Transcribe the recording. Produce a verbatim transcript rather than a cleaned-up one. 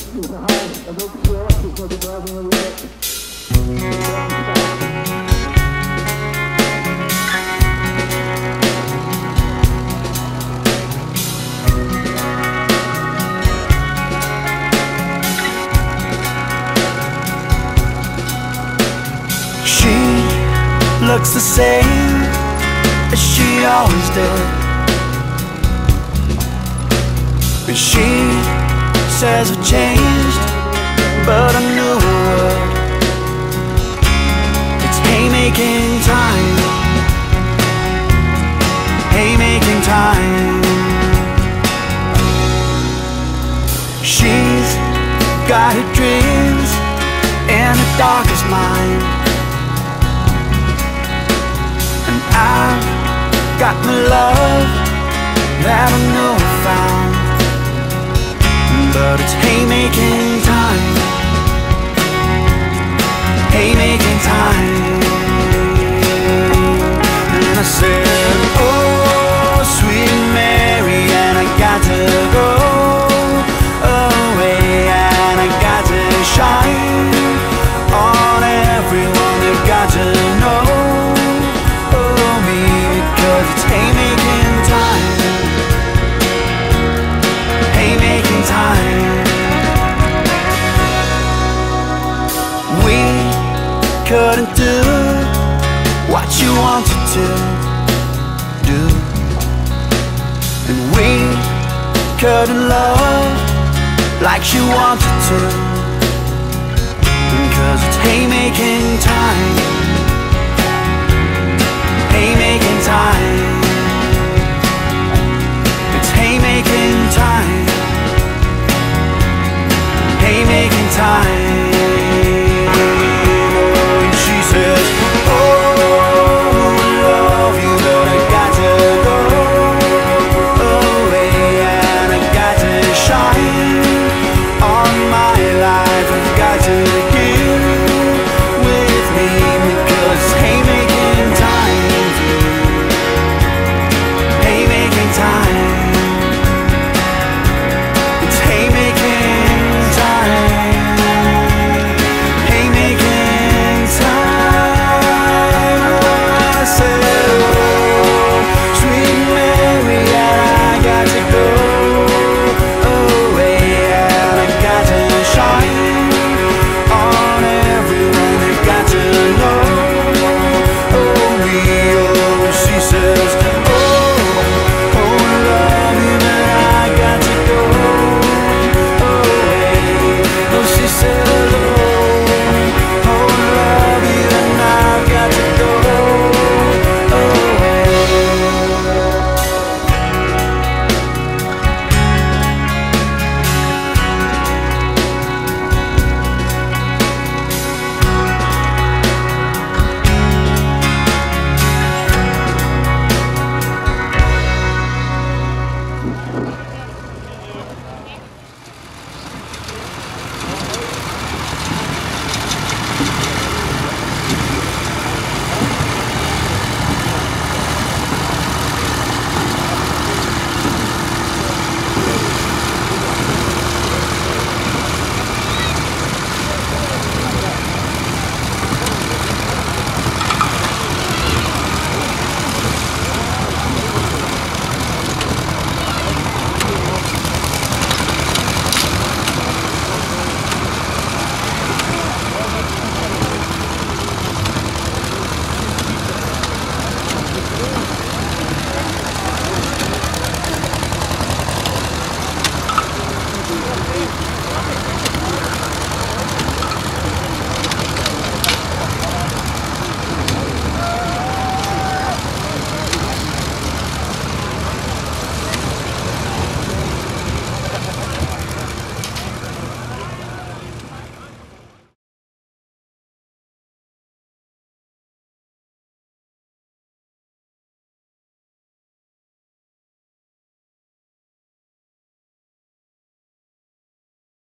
Looks the same as she always did, and she says I've changed, but I knew I would. It's haymaking time, haymaking time. She's got her dreams in her darkest mind, I've got my love that I know I found, but it's haymaking time, haymaking time. And I said, oh, sweet Mary, and I got to go away, and I got to shine on everyone. They've got to know it's haymaking time, haymaking time. We couldn't do what you wanted to do, and we couldn't love like you wanted to, because it's haymaking time, haymaking time. It's haymaking time, haymaking time.